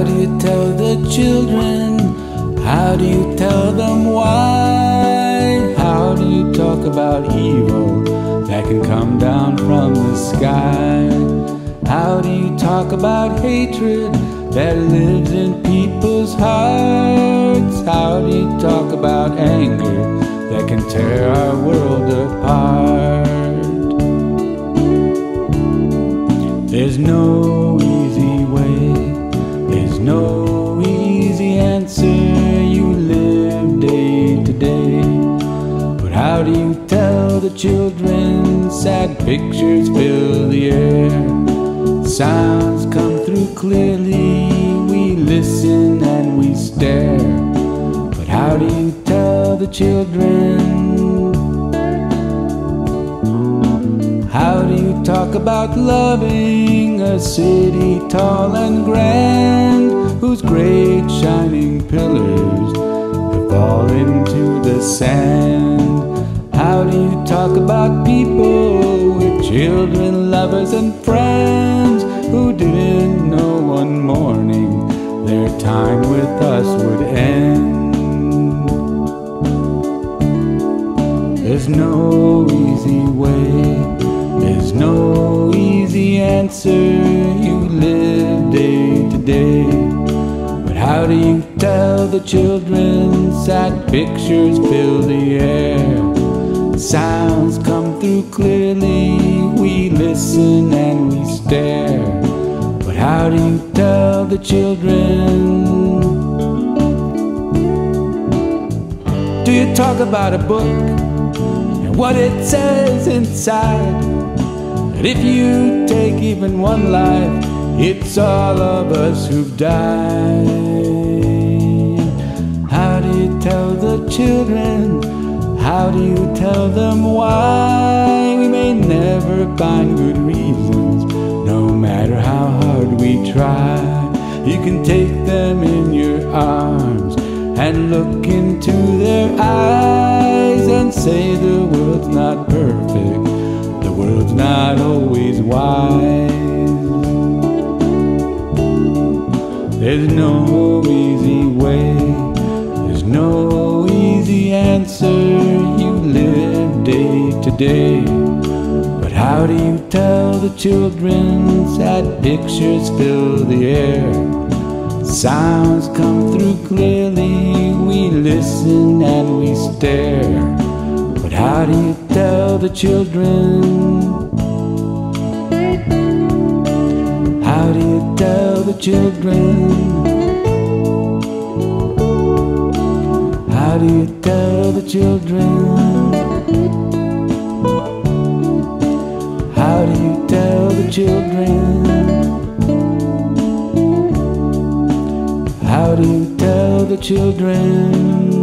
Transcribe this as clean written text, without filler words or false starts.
How do you tell the children? How do you tell them why? How do you talk about evil that can come down from the sky? How do you talk about hatred that lives in people's hearts? How do you talk about anger that can tear our world apart? There's no easy way, there's no easy answer. You live day to day. But how do you tell the children? Sad pictures fill the air. Sounds come through clearly. We listen and we stare. But how do you tell the children? How do you talk about loving a city tall and grand, whose great shining pillars have fallen to the sand? How do you talk about people with children, lovers and friends, who didn't know one morning their time with us would end? There's no easy way, there's no easy answer. You live day to day. But how do you tell the children? Sad pictures fill the air. Sounds come through clearly. We listen and we stare. But how do you tell the children? Do you talk about a book and what it says inside? That if you take even one life, it's all of us who've died. How do you tell the children? How do you tell them why? We may never find good reasons, no matter how hard we try. You can take them in your arms and look into their eyes and say the world's not perfect, the world's not always wise. There's no easy way, there's no easy answer. You live day to day. But how do you tell the children? Sad pictures fill the air. Sounds come through clearly. We listen and we stare. But how do you tell the children? How do you tell the children? How do you tell the children? How do you tell the children? How do you tell the children?